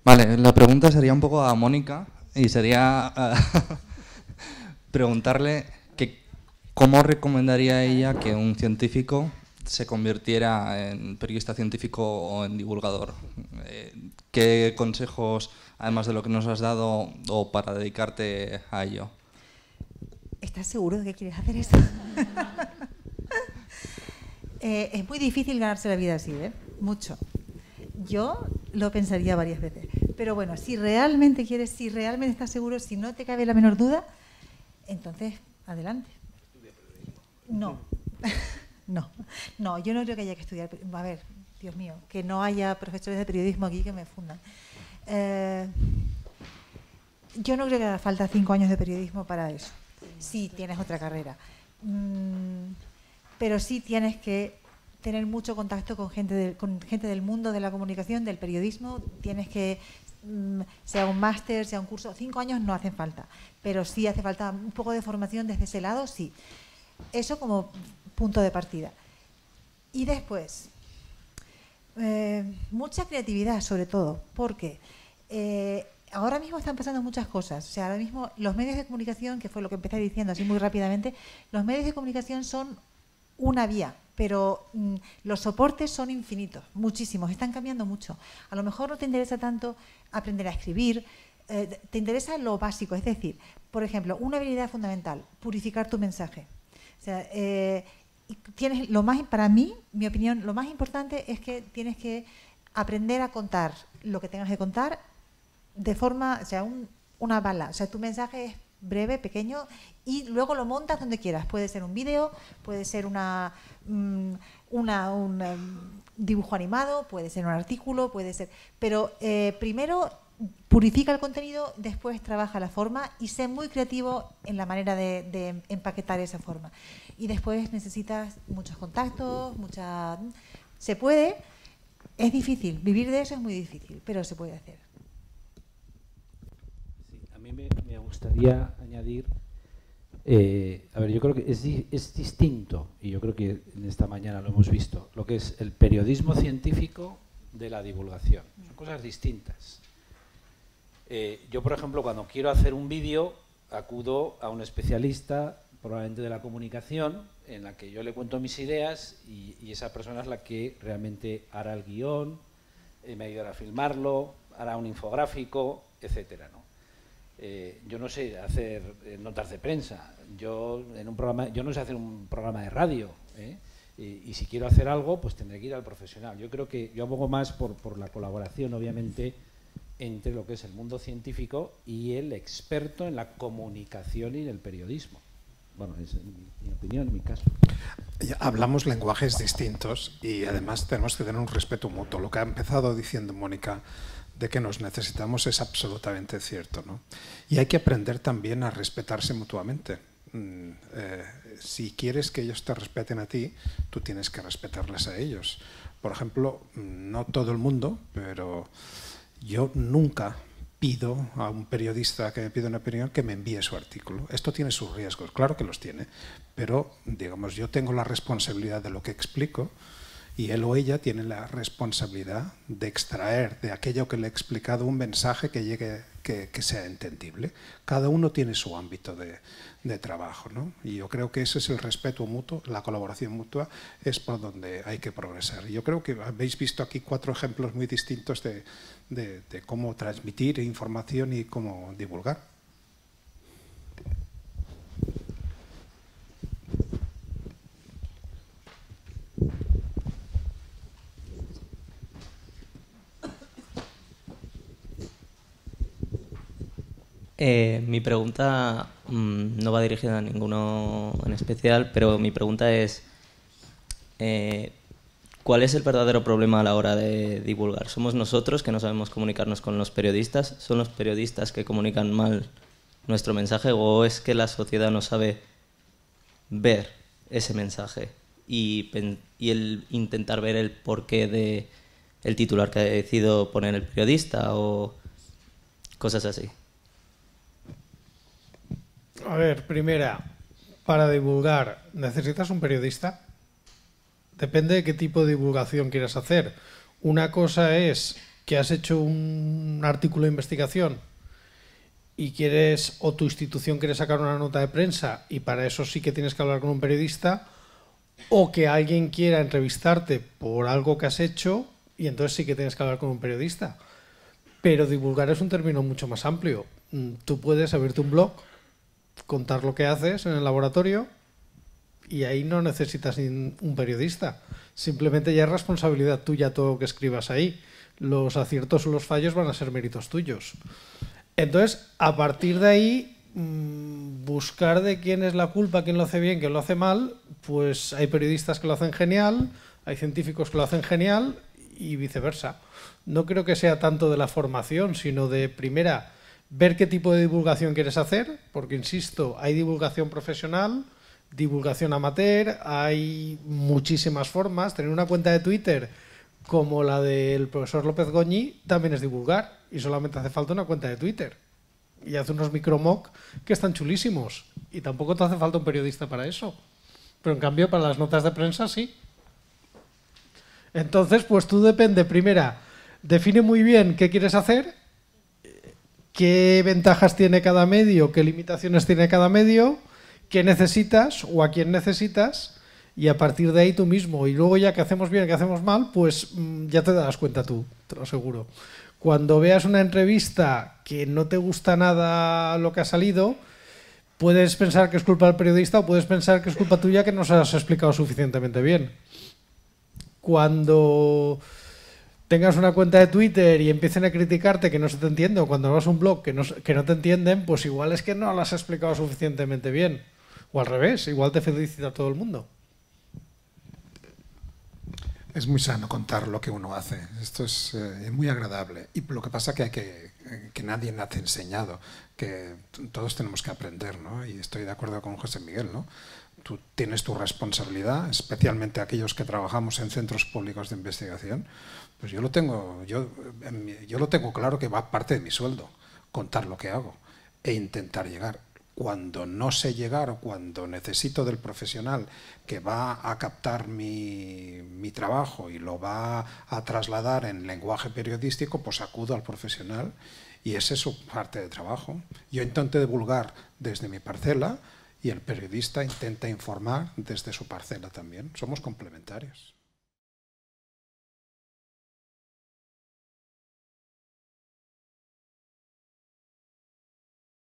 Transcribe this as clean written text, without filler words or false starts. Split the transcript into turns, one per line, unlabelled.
Vale, la pregunta sería un poco a Mónica y sería preguntarle que cómo recomendaría ella que un científico se convirtiera en periodista científico o en divulgador. ¿Qué consejos, además de lo que nos has dado, o para dedicarte a ello?
¿Estás seguro de que quieres hacer eso? Es muy difícil ganarse la vida así, ¿eh? Mucho. Yo lo pensaría varias veces. Pero bueno, si realmente quieres, si realmente estás seguro, si no te cabe la menor duda, entonces, adelante. No. No, yo no creo que haya que estudiar. A ver, Dios mío, que no haya profesores de periodismo aquí que me fundan. Yo no creo que haga falta 5 años de periodismo para eso. Sí, tienes otra carrera. Pero sí tienes que tener mucho contacto con gente del mundo de la comunicación, del periodismo. Tienes que, sea un máster, sea un curso, 5 años no hacen falta. Pero sí hace falta un poco de formación desde ese lado, sí. Eso como punto de partida. Y después, mucha creatividad sobre todo, porque ahora mismo están pasando muchas cosas. O sea, ahora mismo los medios de comunicación, que fue lo que empecé diciendo así muy rápidamente, los medios de comunicación son una vía, pero los soportes son infinitos, muchísimos, están cambiando mucho. A lo mejor no te interesa tanto aprender a escribir, te interesa lo básico, es decir, por ejemplo, una habilidad fundamental, purificar tu mensaje. O sea, tienes para mí, mi opinión, lo más importante es que tienes que aprender a contar lo que tengas que contar de forma, o sea, una bala. O sea, tu mensaje es breve, pequeño, y luego lo montas donde quieras. Puede ser un vídeo, puede ser un dibujo animado, puede ser un artículo, puede ser... Pero primero purifica el contenido, después trabaja la forma y sé muy creativo en la manera de empaquetar esa forma. Y después necesitas muchos contactos, se puede, es difícil, vivir de eso es muy difícil, pero se puede hacer.
Sí, a mí me gustaría añadir, a ver, yo creo que es distinto, y yo creo que en esta mañana lo hemos visto, lo que es el periodismo científico de la divulgación. Son cosas distintas. Yo, por ejemplo, cuando quiero hacer un vídeo, acudo a un especialista, probablemente de la comunicación, en la que yo le cuento mis ideas y esa persona es la que realmente hará el guión, me ayudará a filmarlo, hará un infográfico, etcétera, ¿no? Yo no sé hacer notas de prensa, yo no sé hacer un programa de radio, y si quiero hacer algo, pues tendré que ir al profesional. Yo creo que yo abogo más por la colaboración, obviamente, entre lo que es el mundo científico y el experto en la comunicación y en el periodismo. Bueno, es mi opinión, en mi caso.
Hablamos lenguajes distintos y además tenemos que tener un respeto mutuo. Lo que ha empezado diciendo Mónica de que nos necesitamos es absolutamente cierto, ¿no? Y hay que aprender también a respetarse mutuamente. Si quieres que ellos te respeten a ti, tú tienes que respetarles a ellos. Por ejemplo, no todo el mundo, pero yo nunca pido a un periodista que me pida una opinión que me envíe su artículo. Esto tiene sus riesgos, claro que los tiene, pero digamos, yo tengo la responsabilidad de lo que explico y él o ella tiene la responsabilidad de extraer de aquello que le he explicado un mensaje que llegue, que sea entendible. Cada uno tiene su ámbito de trabajo, ¿no? Y yo creo que ese es el respeto mutuo, la colaboración mutua es por donde hay que progresar. Y yo creo que habéis visto aquí 4 ejemplos muy distintos de cómo transmitir información y cómo divulgar.
Mi pregunta no va dirigida a ninguno en especial, pero mi pregunta es ¿cuál es el verdadero problema a la hora de divulgar? ¿Somos nosotros que no sabemos comunicarnos con los periodistas? ¿Son los periodistas que comunican mal nuestro mensaje? ¿O es que la sociedad no sabe ver ese mensaje y el intentar ver el porqué del titular que ha decidido poner el periodista o cosas así?
A ver, primera, para divulgar, ¿necesitas un periodista? Depende de qué tipo de divulgación quieras hacer. Una cosa es que has hecho un artículo de investigación y quieres, o tu institución quiere sacar una nota de prensa y para eso sí que tienes que hablar con un periodista, o que alguien quiera entrevistarte por algo que has hecho y entonces sí que tienes que hablar con un periodista. Pero divulgar es un término mucho más amplio. Tú puedes abrirte un blog, contar lo que haces en el laboratorio y ahí no necesitas un periodista. Simplemente ya es responsabilidad tuya todo lo que escribas ahí. Los aciertos o los fallos van a ser méritos tuyos. Entonces, a partir de ahí, buscar de quién es la culpa, quién lo hace bien, quién lo hace mal, pues hay periodistas que lo hacen genial, hay científicos que lo hacen genial y viceversa. No creo que sea tanto de la formación, sino de, primera, ver qué tipo de divulgación quieres hacer, porque, insisto, hay divulgación profesional, divulgación amateur, hay muchísimas formas. Tener una cuenta de Twitter como la del profesor López Goñi también es divulgar y solamente hace falta una cuenta de Twitter. Y hace unos micromock que están chulísimos. Y tampoco te hace falta un periodista para eso. Pero en cambio, para las notas de prensa, sí. Entonces, pues tú depende, primera, define muy bien qué quieres hacer, qué ventajas tiene cada medio, qué limitaciones tiene cada medio, qué necesitas o a quién necesitas, y a partir de ahí tú mismo. Y luego ya que hacemos bien, que hacemos mal, pues ya te darás cuenta tú, te lo aseguro. Cuando veas una entrevista que no te gusta nada lo que ha salido, puedes pensar que es culpa del periodista o puedes pensar que es culpa tuya que no se has explicado suficientemente bien. Cuando tengas una cuenta de Twitter y empiecen a criticarte que no se te entiende, o cuando hagas un blog que no te entienden, pues igual es que no lo has explicado suficientemente bien. O al revés, igual te felicita todo el mundo.
Es muy sano contar lo que uno hace. Esto es muy agradable. Y lo que pasa es que nadie nace enseñado, que todos tenemos que aprender, ¿no? Y estoy de acuerdo con José Miguel, ¿no? Tú tienes tu responsabilidad, especialmente aquellos que trabajamos en centros públicos de investigación. Pues yo lo tengo claro que va parte de mi sueldo, contar lo que hago e intentar llegar. Cuando no sé llegar o cuando necesito del profesional que va a captar mi trabajo y lo va a trasladar en lenguaje periodístico, pues acudo al profesional y esa es su parte de trabajo. Yo intento divulgar desde mi parcela y el periodista intenta informar desde su parcela también. Somos complementarios.